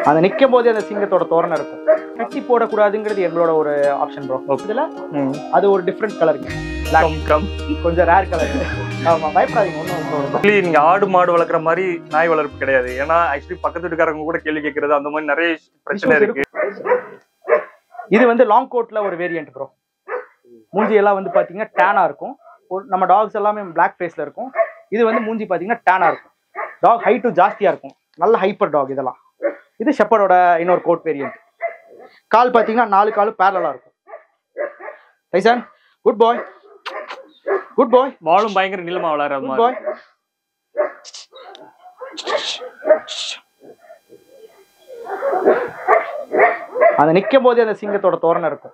அந்த நிற்கும் போதே அந்த சிங்கத்தோட தோரணை இருக்கும். கட்டி போடக்கூடாதுங்கிறது எங்களோட ஒரு ஆப்ஷன் ப்ரோ. இதுல அது ஒரு டிஃப்ரெண்ட் கலருங்க, கொஞ்சம் ரேர் கலர். ஆமா, பயப்படாதீங்க ஒன்றும். நீங்க ஆடு மாடு வளர்க்குற மாதிரி நாய் வளர்ப்பு கிடையாது. ஏன்னா ஆக்சுவலி பக்கத்து வீட்டுக்காரங்க கூட கேள்வி கேட்கறது அந்த மாதிரி நிறைய பிரச்சனை இருக்கு. இது வந்து லாங் கோட்ல ஒரு வேரியன்ட் ப்ரோ. மூஞ்சி எல்லாம் வந்து பாத்தீங்கன்னா டேனா இருக்கும். நம்ம டாக்ஸ் எல்லாமே பிளாக் ஃபேஸ்ல இருக்கும். இது வந்து மூஞ்சி பாத்தீங்கன்னா டேனா இருக்கும். டாக் ஹைட்டும் ஜாஸ்தியா இருக்கும், நல்ல ஹைப்பர் டாக் இதெல்லாம். இது ஷெப்பர்டோட இன்னொரு கோட் வேரியன்ட். கால் பாத்தீங்கன்னா 4 காலும் பேரலா இருக்கும். ரைசன் குட் பாய், குட் பாய். வாழும் பயங்கர நீளமா வளர குட் பாய். அந்த நிற்கும் போதே அந்த சிங்கத்தோட தோரணை இருக்கும்.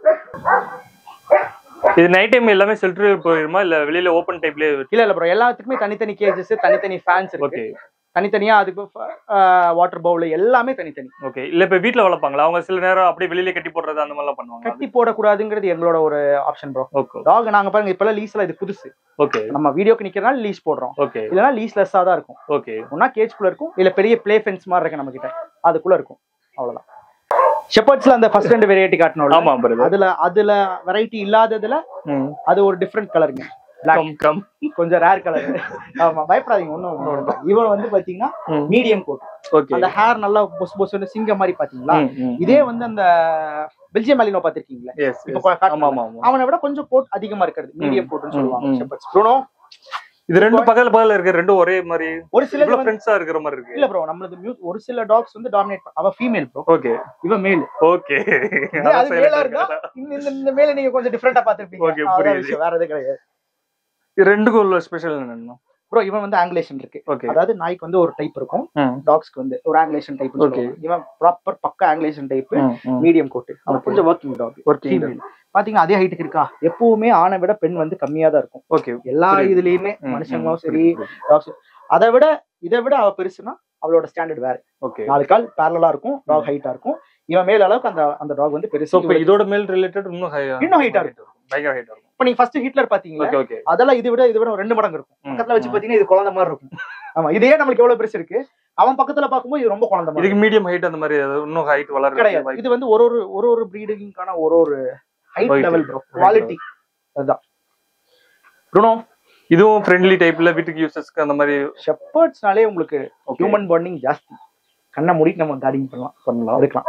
இது நைட் டைம் எல்லாமே ஷெல்டர் போயிருமா இல்ல வெளியில ஓபன் டைப்லயே? இல்ல ப்ரோ, எல்லாத்துக்குமே தனித்தனி கேஜஸ், தனித்தனி ஃபேன்ஸ் இருக்கு. தனித்தனியா அதுக்கு வாட்டர் பவுல் எல்லாமே தனித்தனி. ஓகே. இல்ல இப்ப வீட்ல வளர்ப்பாங்களா அவங்க? சில நேரம் அப்படியே வெளியில கட்டி போடுறது அந்த மாதிரிலாம் பண்ணுவாங்க. கட்டி போடக்கூடாதுங்கிறது எங்களோட ஒரு ஆப்ஷன் ப்ரோ. டாக் நாங்க பாருங்க இப்பெல்லாம் லீஸ்ல, இது புதுசு. ஓகே. நம்ம வீடியோக்கு நிக்கிறனால லீஸ் போடுறோம். ஓகே. இல்லனா லீஸ்லெஸ்ஸா தான் இருக்கும். ஓகே. ஒன்னா கேஜ்க்குள்ள இருக்கும், இல்ல பெரிய ப்ளே ஃபென்ஸ் மாதிரி இருக்கு நம்ம கிட்ட, அதுக்குள்ள இருக்கும். அவ்வளவுதான். ஷெப்பர்ட்ஸ்ல அந்த ஃபர்ஸ்ட் 2 வெரைட்டி காட்டணும். ஆமா பிரதர். அதுல வெரைட்டி இல்லாததுல அது ஒரு டிஃப்ரெண்ட் கலருங்க, கொஞ்சம் ரேர் கலர். ஆமா, பயப்படாதீங்க ஒன்றும். இவன் வந்து பாத்தீங்கன்னா மீடியம் கோட். அந்த ஹேர் நல்லா பொஸ் பொஸ்னு சிங்க மாதிரி பாத்தீங்களா? இதே வந்து அந்த பெல்ஜியம் மேலினோ பாத்திருக்கீங்களா? அவனை விட கொஞ்சம் கோட் அதிகமா இருக்கிறது மீடியம் கோட்னு சொல்லுவாங்க ஷெப்பர்ட்ஸ். ப்ரூனோ இது ரெண்டு பக்கத்துல இருக்கு, ரெண்டும் ஒரே மாதிரி. ஒரு சில ஃப்ரெண்ட்ஸா இருக்கிற மாதிரி இருக்கு. இல்ல ப்ரோ, நம்மளது ஒரு சில டாக்ஸ் வந்து டாமினேட் அவ ஃபீமேல் ப்ரோ. ஓகே. இவ மேல். ஓகே. அது மேலா இருந்தா இந்த மேல நீங்க கொஞ்சம் டிஃபரெண்டா பாத்திருப்பீங்க. ஓகே, புரியுது. வேற எதுவும் கிடையாது. இது ரெண்டுக்கும் உள்ள ஸ்பெஷல் என்னன்னா ப்ரோ, இவன் வந்து ஆங்கிலேஷன் இருக்கு. அதாவது நாய்க்கு வந்து ஒரு டைப் இருக்கும், டாக்ஸ்க்கு வந்து ஒரு ஆங்கிலேஷன் டைப். இவன் ப்ராப்பர் பக்கா ஆங்கிலேஷன் டைப், மீடியம் கோட். அவன் கொஞ்சம் ஒர்க்கிங் டாக். ஃபீமேல் பாத்தீங்கன்னா அதே ஹைட்டுக்கு இருக்கா. எப்பவுமே ஆணை விட பெண் வந்து கம்மியா தான் இருக்கும். ஓகே. எல்லா இதுலயுமே மனுஷங்களும் சரி டாக்ஸ். இதை விட அவ பெருசுனா அவளோட ஸ்டாண்டர்ட் வேற. ஓகே. 4 கால் பேரலா இருக்கும், டாக் ஹைட்டா இருக்கும். இவன் மேல் அளவுக்கு அந்த டாக் வந்து பெருசு. இப்ப இதோட மேல் ரிலேட்டட் இன்னும் ஹைட்டா இருக்கும், பயங்கர ஹைட்டா இருக்கும். இப்ப நீங்க ஃபர்ஸ்ட் ஹிட்லர் பாத்தீங்களா? அதெல்லாம் இதை விட 2 மடங்கு இருக்கும். பக்கத்துல வச்சு பாத்தீங்கன்னா இது குழந்தை மாதிரி இருக்கும். ஆமா, இதே நம்மளுக்கு எவ்வளவு பெருசு இருக்கு, அவன் பக்கத்துல பாக்கும்போது இது ரொம்ப குழந்தை மாதிரி. இதுக்கு மீடியம் ஹைட் அந்த மாதிரி இன்னும் ஹைட் வளர கிடையாது. இது வந்து ஒரு பிரீடிங்கான ஒரு ஹைட் லெவல் ப்ரோ, குவாலிட்டி. அதுதான் ப்ரூனோ. இதுவும் ஃப்ரெண்ட்லி டைப்ல வீட்டுக்கு யூசஸ்க்கு அந்த மாதிரி. ஷெப்பர்ட்ஸ்னாலே உங்களுக்கு ஹியூமன் பாண்டிங் ஜாஸ்தி. கண்ணை மூடிட்டு நம்ம கார்டிங் பண்ணலாம் இருக்கலாம்.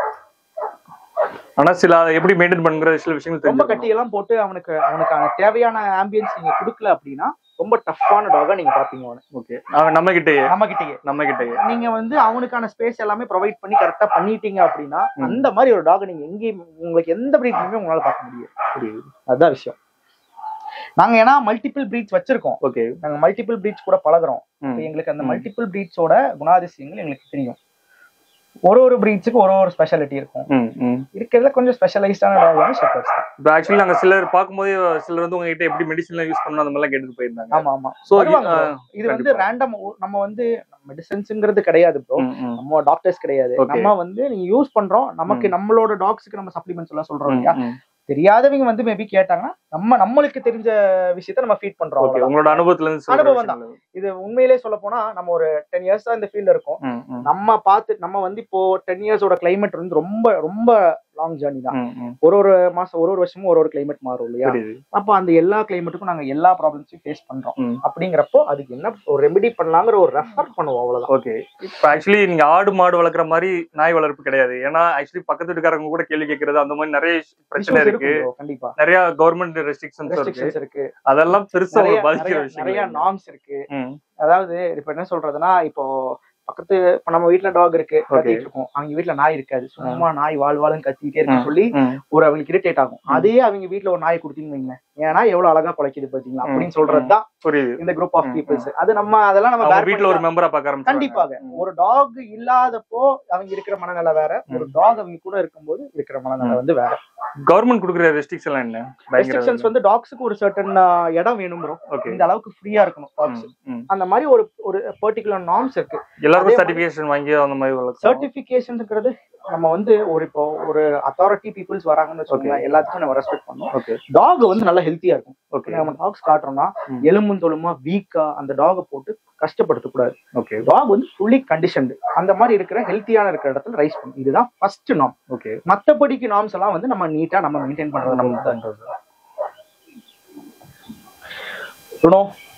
ஆனா சில எப்படி மெயின்டைன் பண்ற சில விஷயங்கள் ரொம்ப கட்டி எல்லாம் போட்டு அவனுக்கான தேவையான ஆம்பியன்ஸ் நீங்க கொடுக்கல அப்படின்னா ரொம்ப டஃப்பான டாகா நீங்க பாப்பீங்க. ஓகே. நம்ம கிட்டயே நீங்க வந்து அவனுக்கான ஸ்பேஸ் எல்லாமே ப்ரொவைட் பண்ணி கரெக்டா பண்ணிட்டீங்க அப்படின்னா அந்த மாதிரி ஒரு டாக் நீங்க எங்கேயும் உங்களுக்கு எந்த பிரீட்லயுமே உங்களால பார்க்க முடியாது. அதுதான் விஷயம். நாங்க ஏன்னா மல்டிபிள் பிரீட்ஸ் வச்சிருக்கோம். ஓகே. நாங்க மல்டிபிள் பிரீட்ஸ் கூட பழகுறோம். எங்களுக்கு அந்த மல்டிபிள் பிரீட்ஸோட குணாதிசயங்கள் எங்களுக்கு தெரியும். ஒரு பிரீட்ஸ்க்கு ஒரு ஸ்பெஷாலிட்டி இருக்கும். இருக்கிறதுல கொஞ்சம் ஸ்பெஷலைஸ்டான டாக் வந்து ஷெப்பர்ட்ஸ் தான். இப்போ ஆக்சுவலி நாங்க சிலர் பாக்கும்போது சிலர் வந்து உங்ககிட்ட எப்படி மெடிசன்லாம் யூஸ் பண்ணணும் அந்த மாதிரிலாம் கேட்டுட்டு போயிருந்தாங்க. ஆமா. சோ இது வந்து ரேண்டம். நம்ம வந்து மெடிசன்ஸ்ங்கிறது கிடையாது ப்ரோ, நம்ம டாக்டர்ஸ் கிடையாது. நம்ம வந்து நீங்க யூஸ் பண்றோம், நமக்கு நம்மளோட டாக்ஸ்க்கு நம்ம சப்ளிமெண்ட்ஸ் எல்லாம் சொல்றோம் இல்லையா. தெரியாதவங்க வந்து மேபி கேட்டாங்கன்னா நம்மளுக்கு தெரிஞ்ச விஷயத்த நம்ம ஃபீட் பண்றோம். உங்களோட அனுபவம் தான் இது. உண்மையிலே சொல்ல போனா நம்ம ஒரு 10 இயர்ஸ் தான் இந்த ஃபீல்ட்ல இருக்கோம். நம்ம வந்து இப்போ 10 இயர்ஸோட கிளைமேட் வந்து ரொம்ப ரொம்ப லாங் ஜர்னி தான். ஒரு மாசம் ஒரு வருஷமும் ஒரு கிளைமேட் மாறும் இல்லையா. அப்ப அந்த எல்லா கிளைமேட்டுக்கும் நாங்க எல்லா ப்ராப்ளம்ஸையும் ஃபேஸ் பண்றோம். அப்படிங்கிறப்போ அதுக்கு என்ன ஒரு ரெமெடி பண்ணலாங்கிற ஒரு ரெஃபர் பண்ணுவோம், அவ்வளவுதான். ஓகே. இப்போ ஆக்சுவலி நீங்க ஆடு மாடு வளர்க்குற மாதிரி நாய் வளர்ப்பு கிடையாது. ஏன்னா ஆக்சுவலி பக்கத்து வீட்டுக்காரங்க கூட கேள்வி கேட்கறது அந்த மாதிரி நிறைய பிரச்சனை இருக்கு. கண்டிப்பா நிறைய கவர்மெண்ட் ரெஸ்ட்ரிக்ஷன்ஸ் இருக்கு. அதெல்லாம் பெருசா பாதிக்கிற விஷயம். நிறைய நார்ம்ஸ் இருக்கு. அதாவது இப்ப என்ன சொல்றதுன்னா, இப்போ பக்கத்து இப்ப நம்ம வீட்டுல டாக் இருக்கு, கத்திட்டு இருக்கும். அவங்க வீட்டுல நாய் இருக்காது, சும்மா நாய் வாழ்வாளுன்னு கத்திட்டே இருக்க சொல்லி அவங்களுக்கு இரிட்டேட் ஆகும். அதே அவங்க வீட்டுல ஒரு நாய் கொடுத்தீங்கன்னு, ஏன்னா எவ்வளவு அழகா பழைக்குது பாத்தீங்களா அப்படின்னு சொல்றதுதான் இந்த குரூப் ஆஃப் பீப்புள்ஸ். அது அதெல்லாம் நம்ம வீட்டுல ஒரு மெம்பரா பாக்க. கண்டிப்பாக ஒரு டாக் இல்லாதப்போ அவங்க இருக்கிற மனநிலை வேற, ஒரு டாக் அவங்க கூட இருக்கும்போது இருக்கிற மனநிலை வந்து வேற. கவர்மெண்ட் கொடுக்குற ரெஸ்ட்ரிக்ஷன் எல்லாம் என்ன? ரெஸ்ட்ரிக்ஷன்ஸ் வந்து டாக்ஸ்க்கு ஒரு சர்டன் இடம் வேணும் ப்ரோ. இந்த அளவுக்கு ஃப்ரீயா இருக்கணும் டாக்ஸ். அந்த மாதிரி ஒரு பர்టిక్యులர் நார்ம்ஸ் இருக்கு. எல்லாரும் சர்டிபிகேஷன் வாங்கி அந்த மாதிரி சர்டிபிகேஷன்ங்கிறது நம்ம வந்து இப்போ ஒரு அத்தாரிட்டி பீப்புள்ஸ் வராங்கன்னு வச்சுக்கோங்க, எல்லாத்துக்கும் நம்ம ரெஸ்பெக்ட் பண்ணணும். டாக் வந்து நல்ல ஹெல்த்தியா இருக்கும். ஓகே, நம்ம டாக்ஸ் காட்டுறோம்னா எலும்பும் தொழுமா வீக்கா அந்த டாகை போட்டு கஷ்டப்படுத்தக்கூடாது. ஓகே, டாக் வந்து ஃபுல்லி கண்டிஷன்டு அந்த மாதிரி இருக்கிற ஹெல்த்தியான இருக்கிற இடத்துல ரைஸ் பண்ணும். இதுதான் ஃபர்ஸ்ட் நாம். ஓகே, மற்றபடிக்கு நாம்ஸ் எல்லாம் வந்து நம்ம நீட்டா நம்ம மெயின்டைன் பண்றது. நம்ம